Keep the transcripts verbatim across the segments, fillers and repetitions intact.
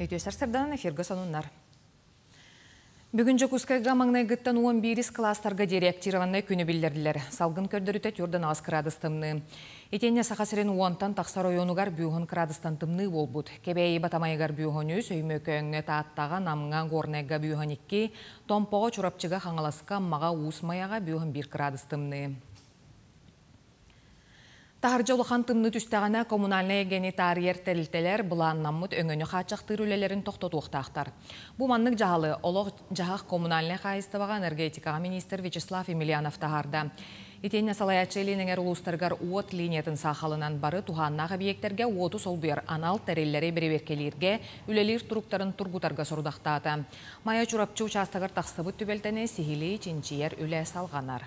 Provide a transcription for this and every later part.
Өйтөсер сырдан эфирге сонуннар. Бүгін Жокускайга маңнай гыттан он бирис класстарга дереактированный күні білдерділер. Салгын көрдіріті түрден ағыз кырадыстымны. Етенне сақасырын уантан тақсар ойонугар бүйхін кырадыстантымны болбуд. Кебейі батамайгар бүйхіні сөймө көңіне тааттаға намыңа горнайга бүйхіникки, томпоға чурапчыға қаңаласқа маға уысмаяға бүйхін бір кырадыстымны. Тахаржа улахан тымны түстәғана коммунальный генитариер тәлтелер бұланнаммыд өңөні қачақтыр үлелерін тоқтотуқтақтар. Бұ маннық жағалы олық жағақ коммунальный қайыстываға энергетикаға министр Вячеслав Емельянов тахарда. Итенне салаячелинеңер улустаргар уот линиятын сақалынан бары туханнағы объекттерге уоту солбuyar анал тәреллері береберкелерге үлелер тұруқтарын тұргутарға сұрудақтаты. Мая чурапчы участағыр тақсыбыт түбелтені сихили чинчиер үле салғанар.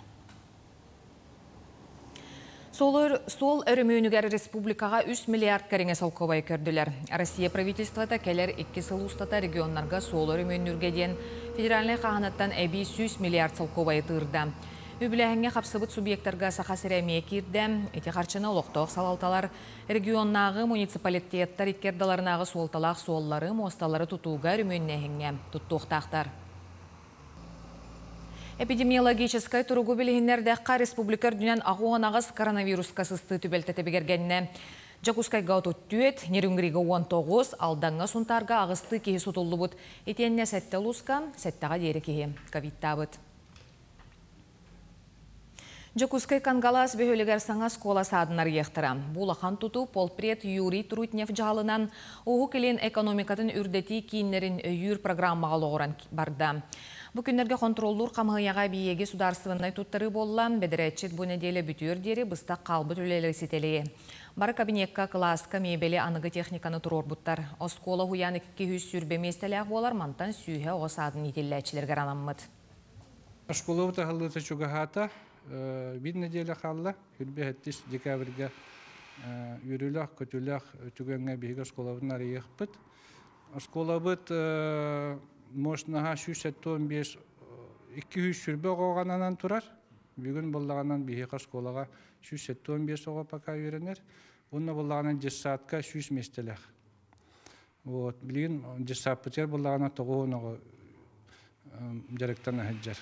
Сол өрімөнігер республикаға үч миллиард кәріңе салковай көрділер. Россия правительствата келер икки сыл устата регионларға сол өрімөнүрге ден федеральный қағанаттан әбей жүз миллиард салковай тұрды. Үбіләңге қапсыбыт субъекттарға сақасыреме кирді, эти қарчына олықтық салалталар регионнағы муниципалитеттар иккердаларынағы суолталақ суоллары, мосталары тұтуға өрімөннәхіңе тұттуқтақтар. Эпидемиологическай туругу билигиннердәққа республикар дүнен ағуан ағыз коронавируска сысты түбелтеті бігергенне. Жокускайга отут түйет, нерүнгіригі он тоғыз, алдаңға сұнтарға ағысты кейі сұтылды бұд. Етенне сәтті лұска, сәттіға дері кейі ковидта бұд. Жокускай кангалас бөхөлігер саңа скола садынар ектіра. Бұлақан тұту полпред Юрий Трутнев жағалынан оғы келен экономикатын үрдеті кейінлерін үйір программаға лоғыран барды. Бұл күндерге контроллур қамығыяға бейеге сударсывынай туттары боллан, бедірәтчет бұл неделі бүтір дері бұста қалбы түлелі сетелі. Бары кабинетка, класска, мебелі анығы техниканы тұрор бұттар. Оскола хуян екі жүз сүрбеместеліғ болар, мантан сүйе оғасадын етелләтчілерге ранаммыд. Оскола бұта қалыты чуғағата, бір неделі қалла, үрбе әттіс декабрге үріліғ, көтіліғ, түгенге бейге оскола бұтын арияқ бұд. Оскола бұд Мошнаға жүз сексен бес екі жүз сүрбе оғананан тұрар. Бүгін болағанан бейіқ осколаға жүз сексен бес оға пақа үйренер. Онына болағанан жүз саатқа жүз местеліғ. Білген жүз саат бұтер болағанан тоғуын оға директан әхіджер.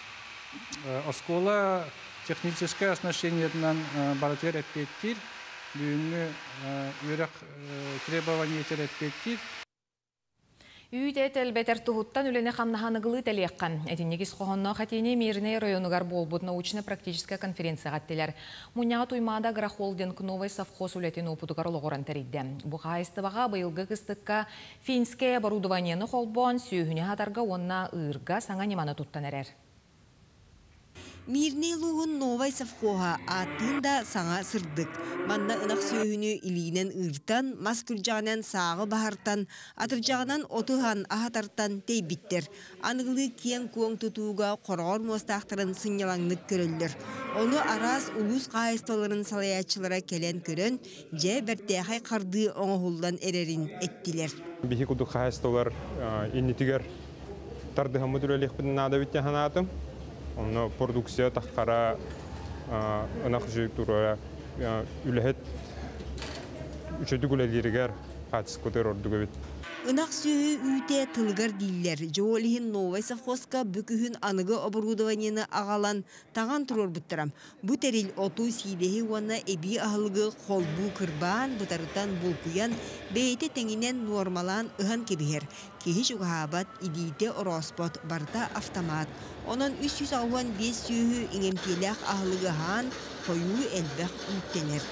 Оскола техническое отношениетінен баратер әппеттір. Бүгінгі үйрек требованиетер әппеттір. Үйде тәлбәтер тұғыттан үліне қамнаханығылы тәлеққан. Әтінегіз қоғынна қатейне меріне районығар болбуд научно-практическая конференция ғаттелер. Мұняға туймада Грахолдинг новой совхоз үлетін опытығар олығыран тәрейді. Бұға айстываға бұйылғы қыстыққа финская оборудованияны қолбуан сүйіхіне хатарға онна ұйырға саңа неманы тұттан әрер. Мирне луғын новай совхоға аттында саңа сырдық. Манна ынақ сөйіні илейнен ұртан, маскүр жағынан сағы бағартан, атыр жағынан отыған ағатартан тейбіттер. Анығылы киен көң тұтуға қорғар мостақтырын сыңялаңнық көрілдір. Оны арас ұлыс қайысталарын салаячылара келен көрін, жә бәртәғай қарды оңғылдан әрерін әттілер. Бихи құдық қайысталар иннетігер тардығамы түрелікпінің надавитте ханатым. Оны продукция таққара ынақ жүрік тұрға үләхет үшеді күләлерігер қатыс көтер орды көбет. Инақ сүйі үйте тылғар дейлер. Жоғалихин новай совхозка бүкіхін анығы оборудованияны ағалан таған тұрор бұттырам. Бұ тәрел оту сейдегі уанна әбі ағылығы қолбу кырбан бұтарытан бұлкуян бәйті тәңінен нормалан ұған кебігер. Кехіш ұғабат идейте ороспот барта автомат. Онын үч жүз алуан бес сүйі еңемтелек ағылығы ған қойу әлбәқ үттенер.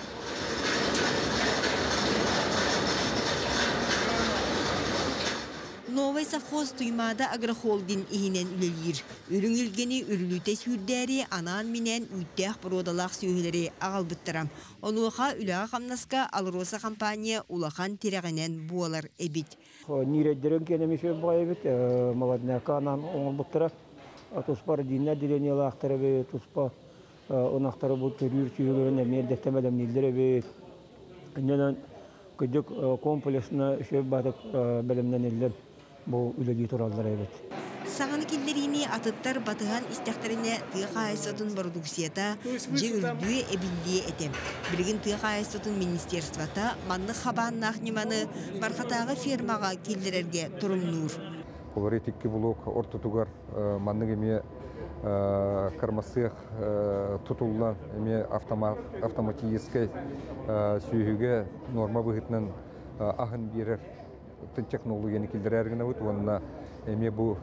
Новай совхоз туймада агрохолдин ихинен үлелер. Үріңілгені үріліте сүрдәрі анан менен үттәқ бұродалақ сүйелері ағалбыттырам. Онуға үліға қамнаска алыроса компания улақан терегінен буалар әбіт. Ниреддерін кенемеше бұға әбіт, маваднака анан оңылбыттыра. Туспар динна диренелі ақтары бет, туспа онақтары бұл түрір сүйелерін әмелдектемедім нелдері бет. Үненен күдік комплексына үшеп батып бәлімнен елдер. Бұл үлігі тұралдар әбет. Сағаны келдеріне атыттар батыған истяқтаріне тыға айсотын продукцията же үрдуе әбілдие әтем. Білігін тыға айсотын министерствата манны хабан нақниманы мархатағы фермаға келдерерге тұрымнур. Олар етекке блок ортотугар манның еме кармасық тұтылынан еме автоматическай сүйіге норма бұғытынан ағын берер технологияны келдерергіні өт, онына эме бу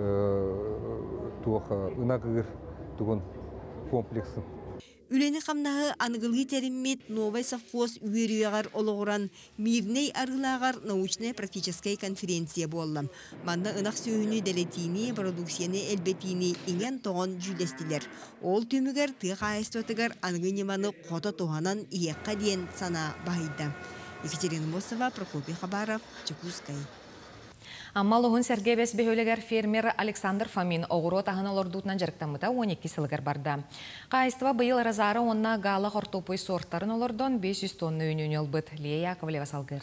туох ынагыр тугун комплексын. Үлени қамнағы анығылғы теріммет новай совхоз үйеріяғар олығыран мирней арғылағар научная практическая конференция боллам. Манда ынақ сөйіні дәлетіні, продукцияны әлбетіні инген тоғын жүлдестілер. Ол түмігер тұғы айыстотығар анығы неманы қота тоғанан иекқа дейін сана бағайды. Екатерина Мосова, Прокопий Хабаров, Чекускай. Аммалығын сәргебес бөхөлігер фермер Александр Фомин оғыру тағын олордуытынан жарықтамыда он екі сылғыр барды. Қайыстыва бұйыл разары онна ғалы қортопой сорттарын олордон бес жүз тонны үнін олбыт. Лия Яковлева салғыр.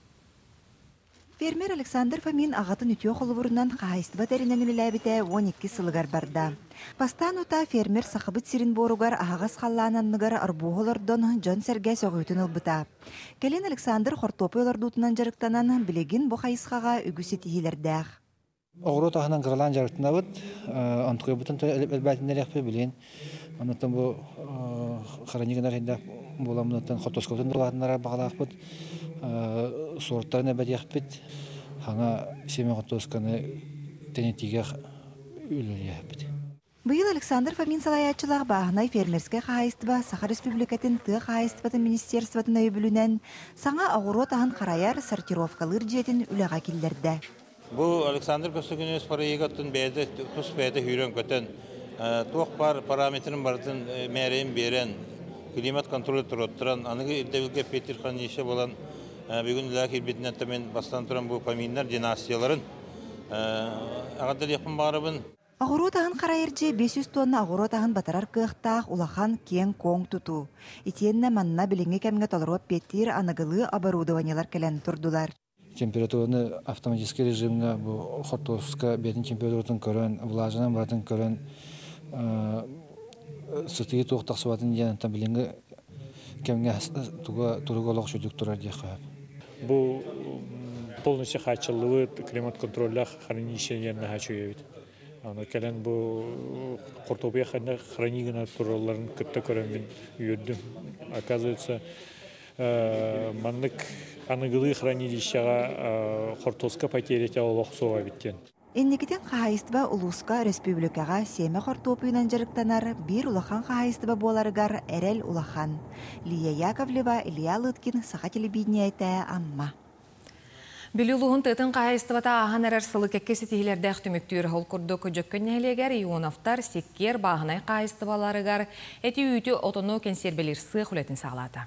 Фермер Александр Фомин ағатын үтіо қолыбырынан қайыстыва тәрінен үліләбіте он екі сылғыр барды. Пастан ұта фермер сақыбыт сирин боругар ағас қаллананныгар арбуғылырдон жон сәрге соғытын ылбыта. Келен Александр қортопой олордуытынан жарықтанан білегін бұ қайысқаға үгісі тихилердәқ. Оғыру тағынан қырылан жарықтына бұд, антықы бұтын әлбәтіндер яқпы білен. Онытын бұ қаранегінар хенде боламынытын қортоскоптын дұлатынара бағалақ бұд, сорттарын әбәт яқпыд, хаңа семе қортосканы тәнетіге үлілі яқпыд. Быйыл Александр Фомин салаятчылар бағынай фермерске қайыстыба Саха Республикатын тыға қайыстыбатын министерстватын өйбілінен саңа ағыру тағын қараяр сортировкалыр жетін үліға келдерді. Бұл Александр Көстігінес параегаттың бәді, тұс бәді үйрен көтін, тоқ бар параметрін бардың мәрейін берен, климат контролі тұрыттыран, анығы үлдәвілге Петр Ханеше болан бүгін үлі келбетінен тәмен бастан тұран бұл поминлер династияларын ағадар еқін барыбын. Ағыру тағын қарайыржы бес жүз тонна ағыру тағын батарар кықтақ улахан кен коң тұту. Итенне манна біліңе кәмге толырып петтер анығылы оборудованиялар кәлен тұрдылар. Температураны автоматический режимге хортовска бетін температуратын көрін, влажынан батын көрін, сытығы тоқтақ суатын янтан біліңе кәмге тұрығы олық жүдік тұрар дей қойып. Бұл полностью хачылығы климат контролях хранишенеріне хачуевит. Кәлен бұл қортопия хранигіна тұраларын күтті көрінген үйірдім. Оказывается, маннык анығылы хранилищаға қортоска потеретя олық соға біттен. Эннекетен қағайыстыба Улуска республикаға семе қортопыйынан жарықтанар бір улахан қағайыстыба боларығар әрел улахан. Лия Яковлева, Илья Лыткин, Саха телевидение айта амма. Білілуғын тұтын қайыстывата ағын әрір сылы кәккесі тегілерді әқтіміктер ғыл күрді көжеккен әлегер ионафтар секкер бағынай қайыстываларығар әті үйті отыну кенсербелер сық үлетін сағалады.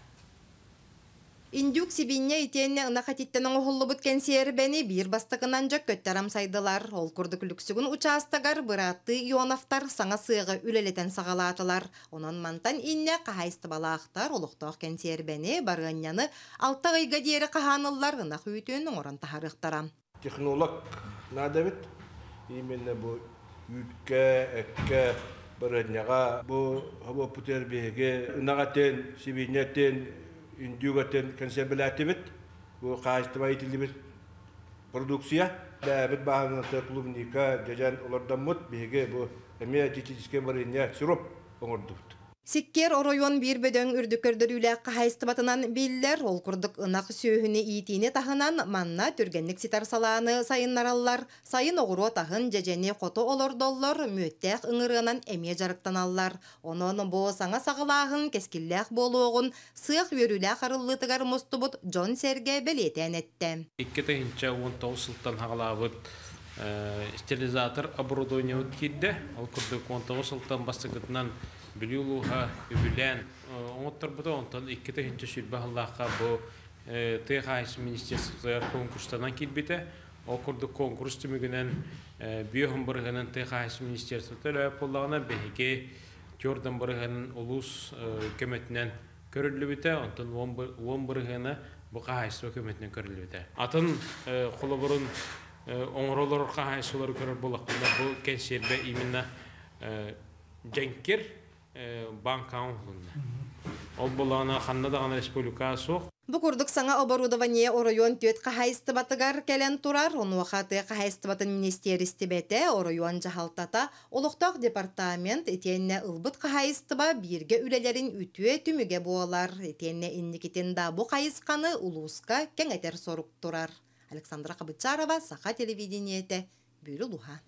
Индюк сибинне итенне нахатиттен оғылы бұткен сербені бір бастығынан жөк көттерам сайдылар. Ол күрдік үліксігін участығар бұратты ионафтар саңа сыға үлелетен сағалатылар. Онын мантан инне қағайсты балақтар олықтақ кен сербені барғанияны алты ғайға дері қағанылар нақ үйтінің оран тахарықтарам. Технолог надавит, именно бұл үйтке, әкке, барғанияға, бұл пұтербеге, нағатен, сибиннеттен, индюгатен консервелятивит, bu kaçtıma itildi bir produksiya. Bäbit bahana klubnika jajan olardan mut bege bu emya çiçiske barınya sirup oңордут. Сиккер оройон bir бөдөң үрдүкөрдөр үләк хайстыбатынан биллер ол курдук ынак сөйүнү итине тахынан манна түргенник ситар салааны сайыннараллар сайын огуру тахын жежени кото олордоллор мүттәк ыңырынан эме жарыктаналлар. Онон бо саңа сагылагын кескилләк болугун сык өрүлә харыллытыгар мустубут Джон Серге белетен этте. икки он тогуз сылтан хагалабыт стерилизатор оборудование кидде. Ол курдук он тогуз сылтан бастыгытынан Билюлуха юбилен оңоттор буда онтон икки тегинче сүрбахаллахка бу техайс министерстволар конкурстан килбите окурду конкурс түмүгүнөн биохум бырыгынын техайс министерстволар поллагына беге жордан бырыгынын улус көмөтүнөн көрүлүбүтө онтон он бырыгына бу кайсы көмөтүнөн көрүлүбүтө атын холоборун оңролор қағайсылар көрір болақында бұл кәнсербе именно жәнкер банкаун ол болағына қанна даған республика соқ. Бу курдук саңа оборудование оройон төт кахайсты батыгар келен турар, он вақаты кахайсты батын министеристі бәте оройон жахалтата, олықтақ департамент етенне ылбыт кахайсты ба бирге үлелерін үтуе түміге болар, етенне инникетін да бұ қайысқаны улуска кәңетер сорук турар. Александра Кабычарова, Саха телевидениете, Бүрі Луха.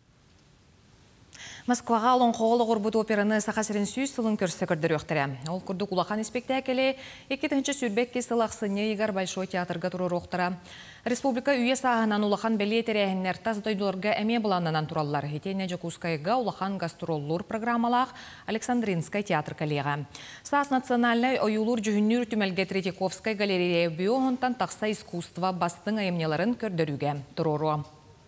Москваға олың қоғылы ғұрбыт операны сақасырын сүйіз сылын көрсі көрдір өқтірі. Ол күрді құлақан спектакелі екетінші сүрбек кесілақсыны Игар Большой театрға тұрыр оқтыра. Республика үйе сағынан улахан бәлі етерәйінлер таз дойдыларға әме бұланынан тураллар. Етейне Жокускайға улахан гастроллур программалақ Александринскай театр коллега. Саас национальный ойулур жүхіннүр түмәлге Третьяковскай галерея бүйоғынтан тақса искусства бастың айымнеларын көрдіруге тұрору.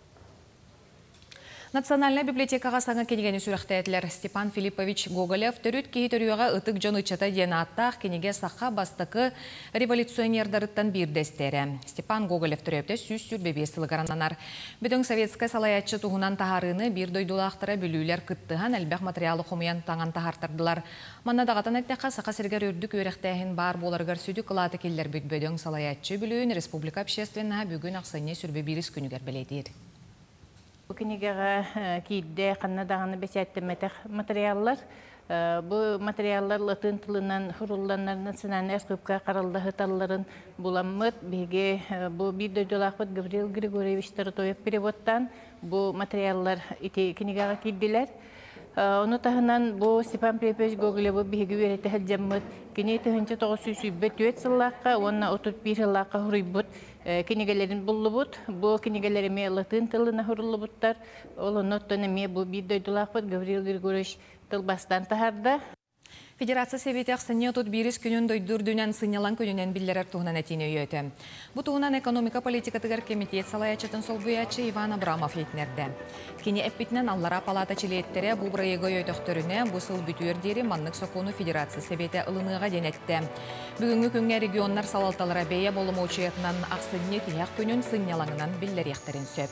Национальная библиотекаға саңа кенегені сүріқтәйтлер Степан Филиппович Гоголев түріт кейі түріуға ұтық жон ұчата ден аттақ кенеге саққа бастықы революционердарыттан бірдестері. Степан Гоголев түрепті сүз сүрбебе сылғарананар. Бүдің советская салаятчы туғынан тағарыны бір дойдулақтыра бүлілер күттіған әлбәқ материалы қомиян таңан тағартардылар. Манна дағатан әттеқа саққа сіргер үрдік өріқтәйін бар боларғар сүді қылаты келдер бүт бүдің салаятчы бүлігін Республика общественна бүгін ақсыне сүрбе біріс күнігер білетер. Бу книгага кийде каннадаганы бесеттемете материаллар. Бу материаллар латын тылынан хурулланнар национальный эскупка каралды хыталларын буламмыт. Биге бу бир дөйдөлакпыт Гавриил Григорьевич Таратоев переводтан бу материаллар ити книгага кийдилер. Onu tahınan bu Степан Филиппович Гоголев биги верете хаджаммыт. Кини тыгынча тогуз жүз үббет үет сыллакка, онна отуз бир сыллакка хурuyбут. Книгелерин буллубут. Бу книгелерime латын тылына хурулубуттар. Ол оноттон бу бир дойдулакпыт Гавриил Григорьевич тылбастан тахарда. Федерация Севетек сыне тут бирис күнін дойдурдунан сынялан күнінен биллерер туғынан әтіне өйеті. Бұ туғынан экономика политикатығар комитет салаячытын сол бұячы Иван Абрамов етінерді. Кені әппетінен аллара палата чилеттері бұ бұрайығы өйтіқтөріне бұсыл бүтуердері маннық сокону Федерация Севете ылыныға денетті. Бүгінгі күнге регионнар салалталара бәйе болымы учетінен ақсынне тияқ күнін сынялаңынан биллер ектірін сөп.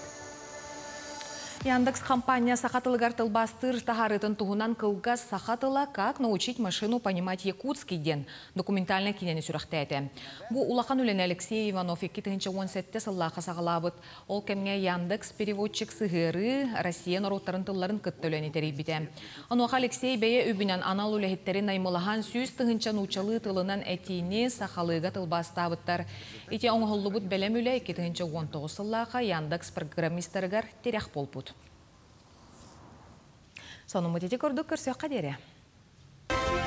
Яндекс компания сахатылгар тылбастыр тахарытын туғынан кылгас сахатыла как научить машину понимать якутский ден документальный кинени сүрәхтәйті. Бу улахан үлен Алексей Иванов екі мың он жеті сыллаға сағалабыт. Ол кемге Яндекс переводчик сығыры Россия народтарын тылларын кытты үлен етері біте. Ануаға Алексей бәйе үбінен анал үләхеттерін аймылахан сүйіз тығынчан учалы тылынан әтейіне сахалыға тылбастабыттар. Ете оңғылы бұд бәлем үлі екі мың он тоғыз сыллаға Яндекс программистерігер терек болпут. Соның мұтеті көрдік көрсек қадері.